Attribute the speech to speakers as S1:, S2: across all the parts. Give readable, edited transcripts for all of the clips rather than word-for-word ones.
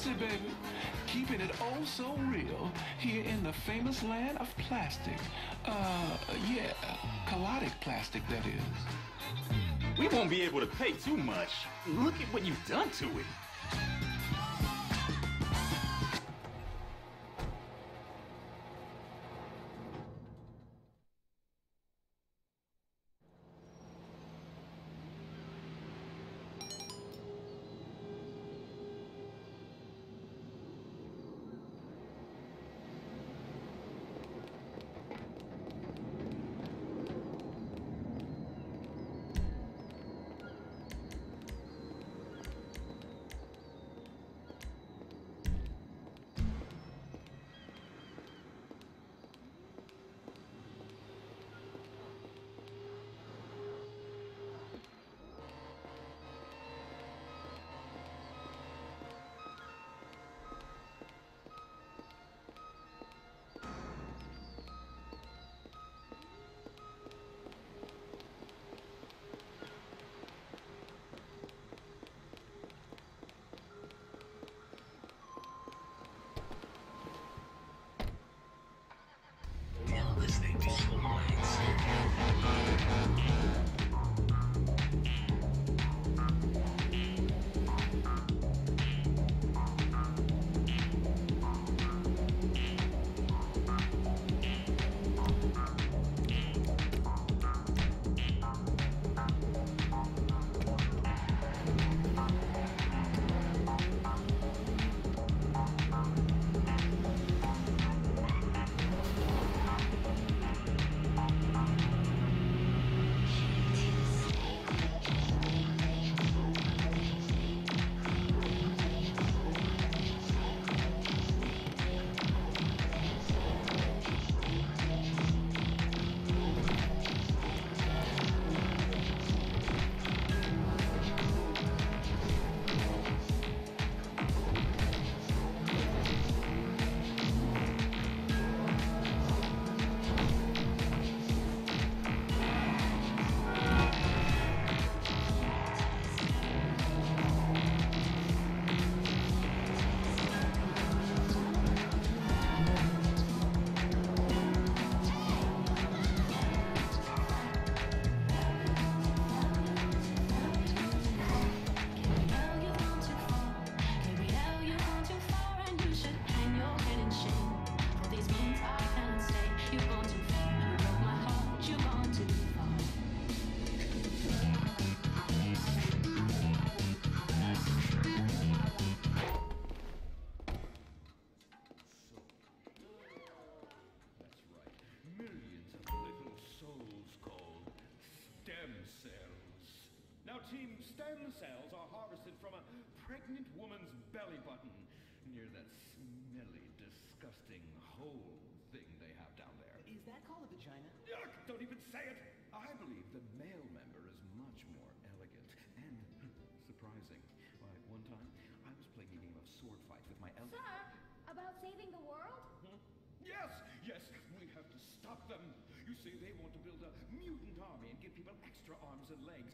S1: Tootsie, baby. Keeping it oh so real here in the famous land of plastic. Yeah, collotic plastic, that is.
S2: We won't be able to pay too much. Look at what you've done to it.
S3: Team stem cells are harvested from a pregnant woman's belly button near that smelly, disgusting hole thing they have down there.
S4: Is that called a vagina?
S3: Yuck! Don't even say it! I believe the male member is much more elegant and surprising. Why, one time, I was playing a game of sword fight with my
S5: Sir, about saving the world?
S3: Yes! Yes! We have to stop them! You see, they want to build a mutant army and give people extra arms and legs.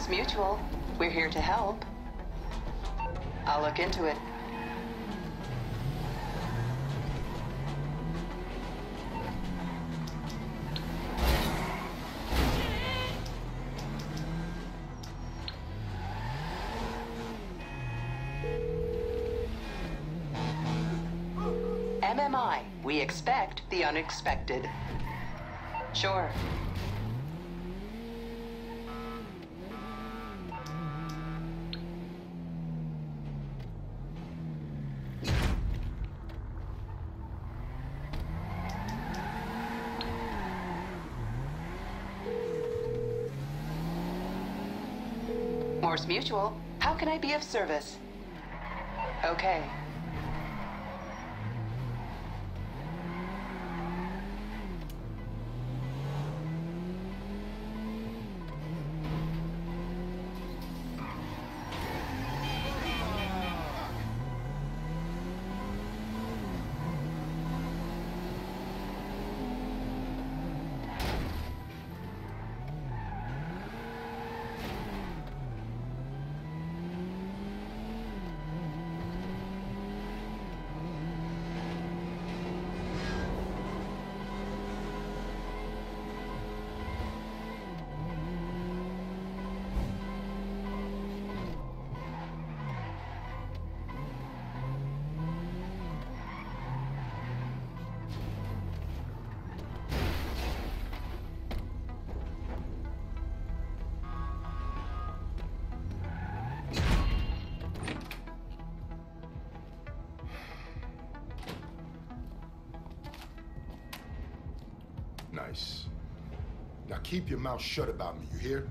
S4: Morse Mutual. We're here to help. I'll look into it. MMI, we expect the unexpected. Sure. Morse Mutual, how can I be of service? Okay.
S6: Nice. Now keep your mouth shut about me, you hear?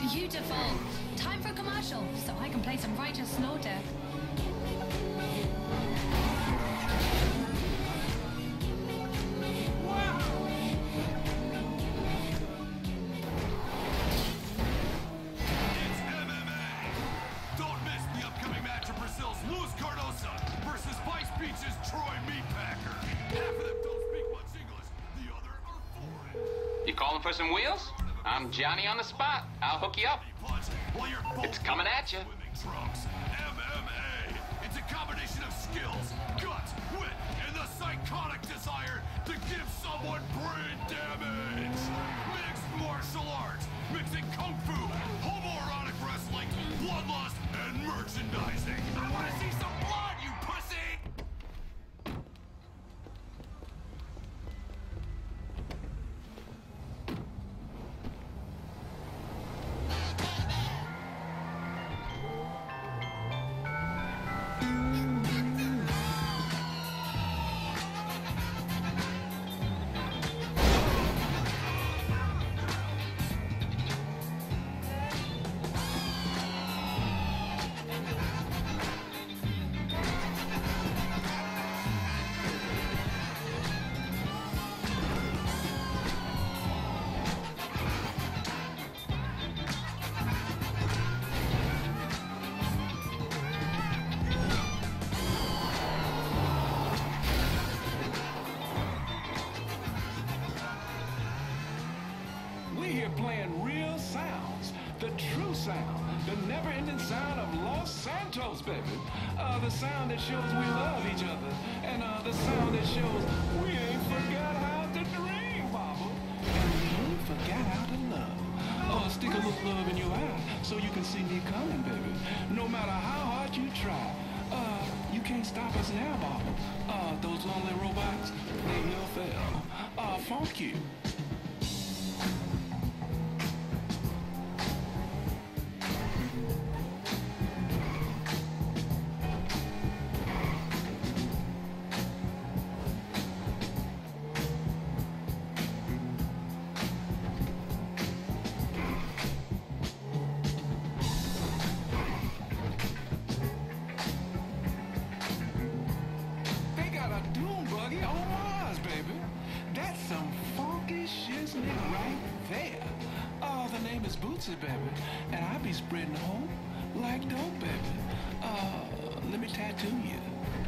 S7: Beautiful. Time for a commercial, so I can play some righteous slow death.
S8: It's MMA! Don't miss the upcoming match of Brazil's Luis Cardoso versus Vice Beach's Troy Meatpacker. Half of them don't speak much English, the other are foreign.
S9: You calling for some wheels? I'm Johnny on the spot. I'll hook you up. It's coming at you.
S8: Trunks. MMA! It's a combination of skills, guts, wit, and the psychotic desire to give someone brain damage! Mixed martial arts, mixing kung fu, homoerotic wrestling, bloodlust, and merchandising. I want to see some blood, you pussy!
S1: We're here playing real sounds, the true sound, the never-ending sound of Los Santos, baby. The sound that shows we love each other, and the sound that shows we ain't forgot how to dream, Papa, and we ain't forgot how to love. Stick a little love in your eye so you can see me coming, baby. No matter how hard you try, you can't stop us now, Papa. Those lonely robots, they will fail. Funk you. Baby, and I be spreading hope like dope, baby. Let me tattoo you.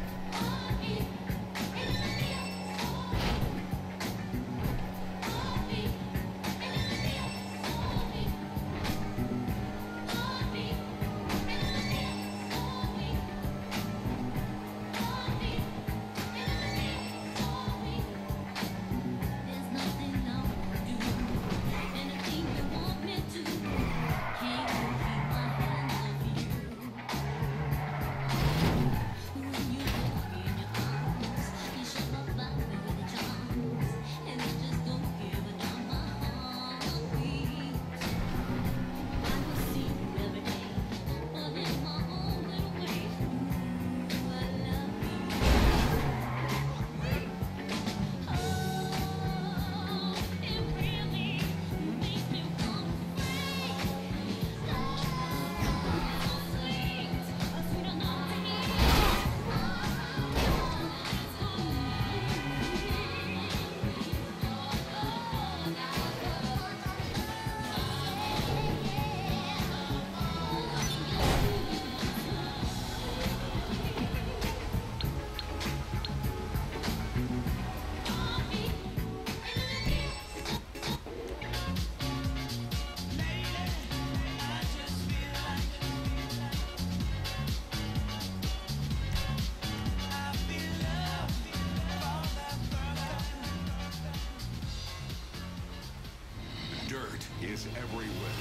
S8: Is everywhere.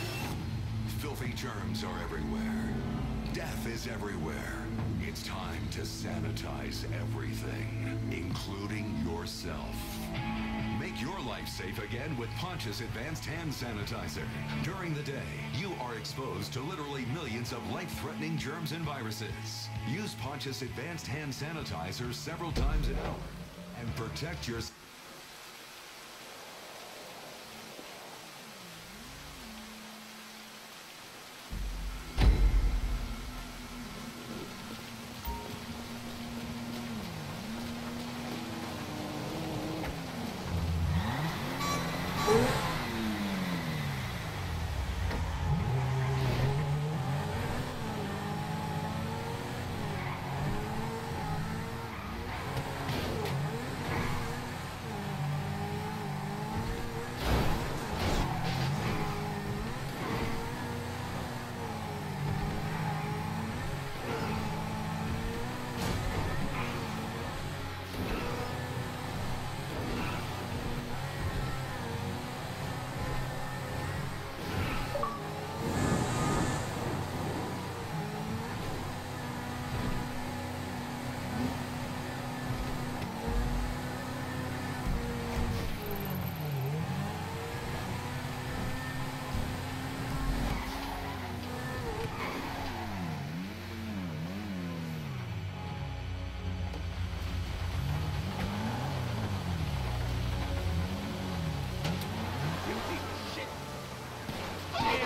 S8: Filthy germs are everywhere. Death is everywhere. It's time to sanitize everything, including yourself. Make your life safe again with Pontius Advanced Hand Sanitizer. During the day, you are exposed to literally millions of life-threatening germs and viruses. Use Pontius Advanced Hand Sanitizer several times an hour and protect yourself.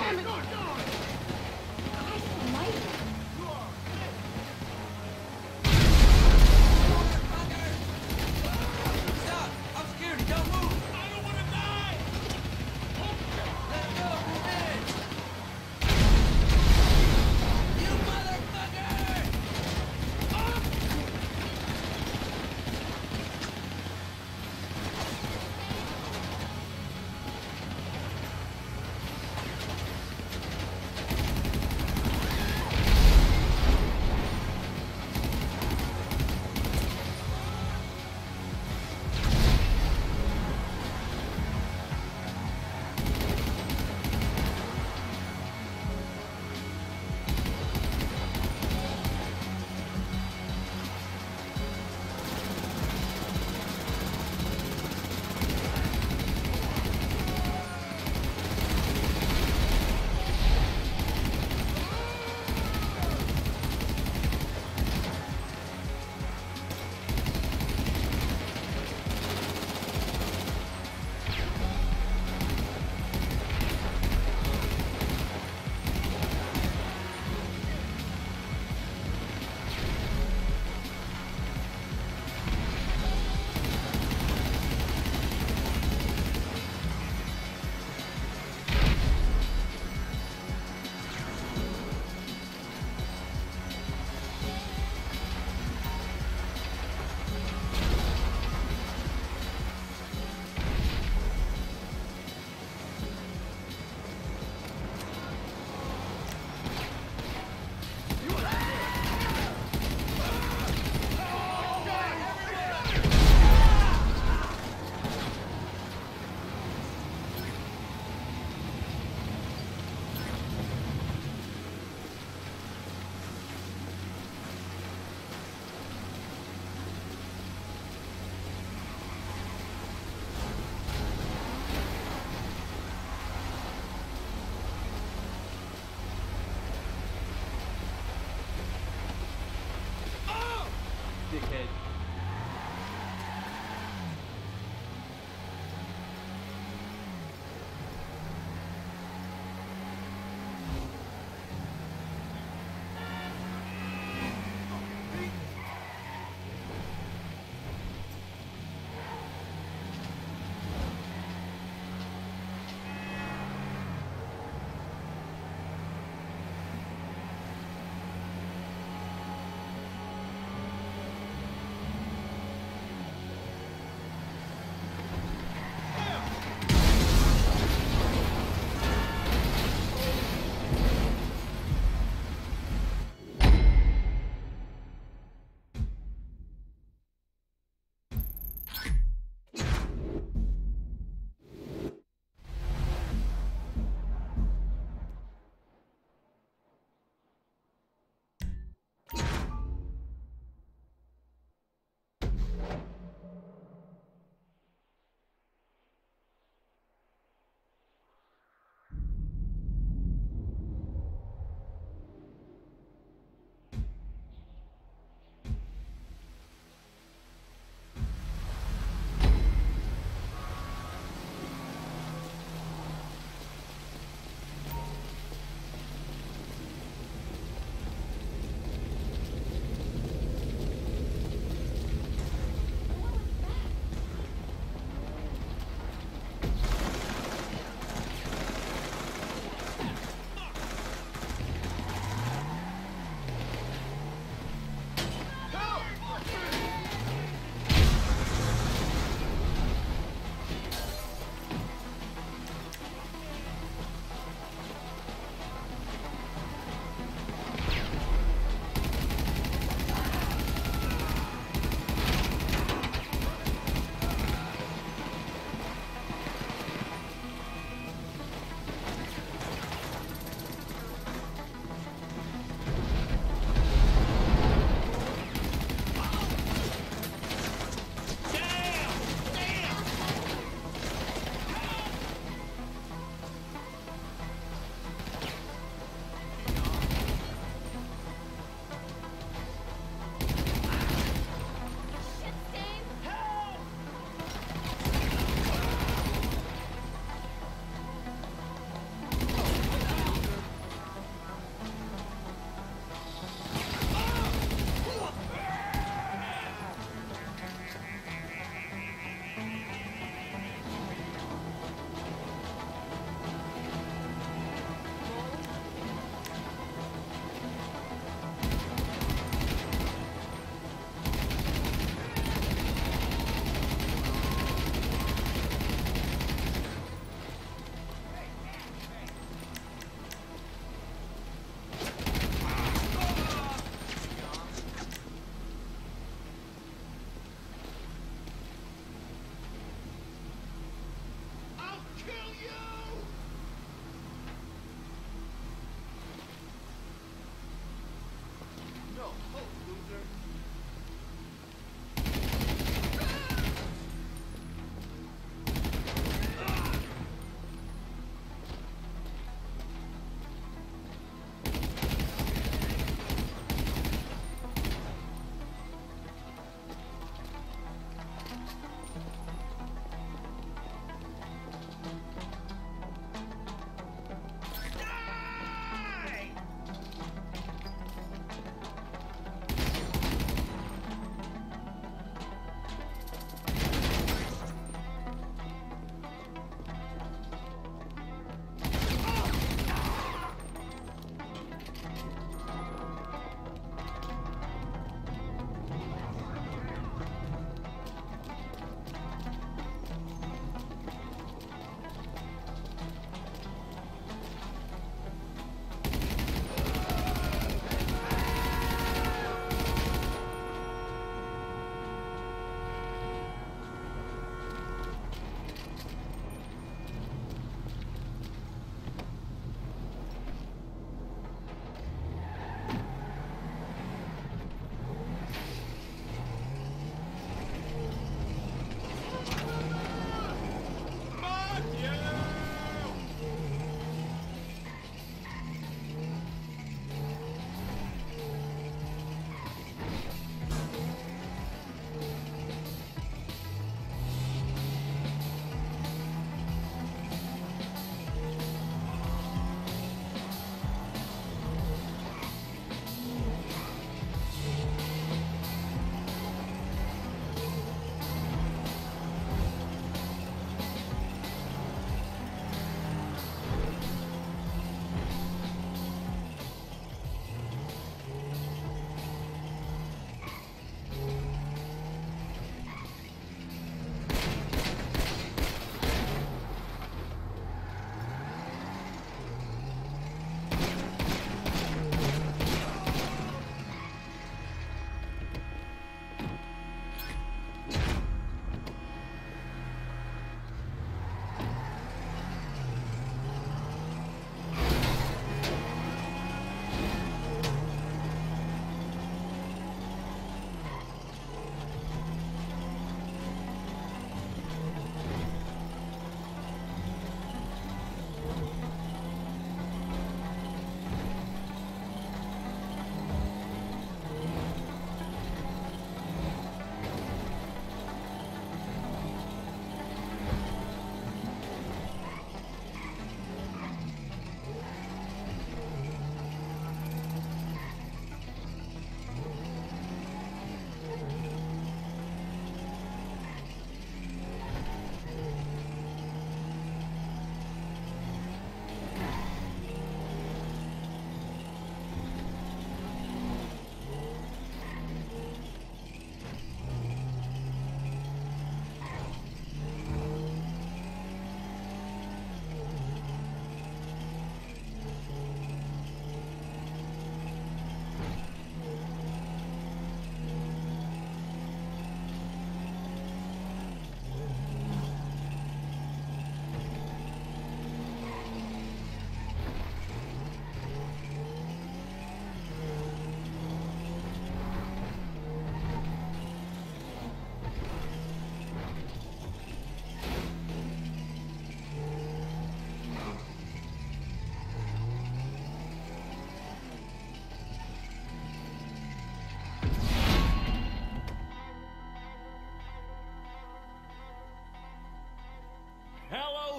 S5: Damn it! Gosh almighty.
S10: Stop! I'm scared. Don't move. I don't want to die. Let go. Move in. You motherfucker!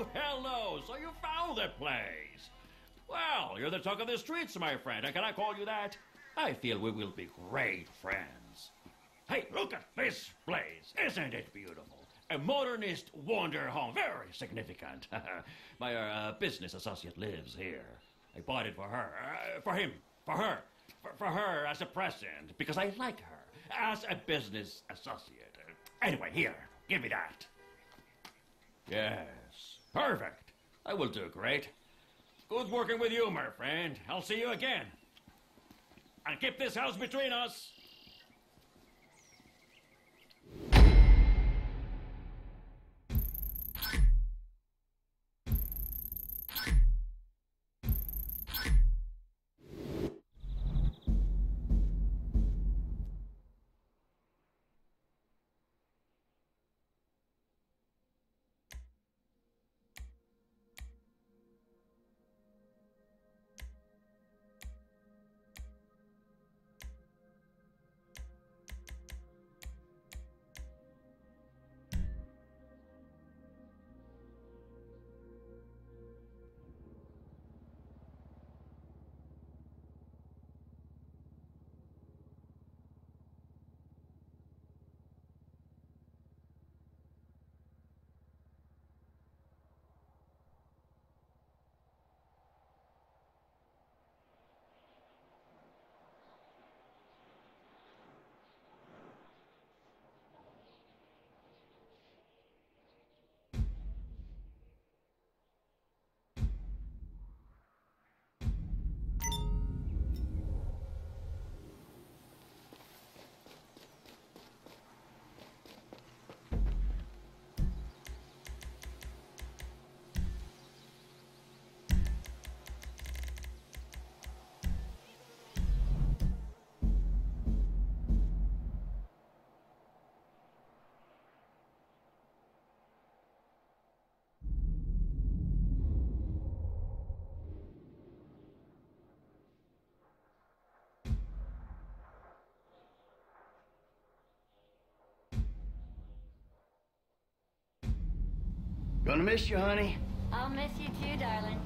S11: Oh, hello. So you found the place. Well, you're the talk of the streets, my friend. Can I call you that? I feel we will be great friends. Hey, look at this place. Isn't it beautiful? A modernist wonder home. Very significant. My business associate lives here. I bought it for her. For him. For her. For her as a present. Because I like her. As a business associate. Anyway, here. Give me that. Yes. Perfect. I will do great. Good working with you, my friend. I'll see you again. And keep this house between us.
S10: Gonna miss you, honey.
S7: I'll miss you too, darling.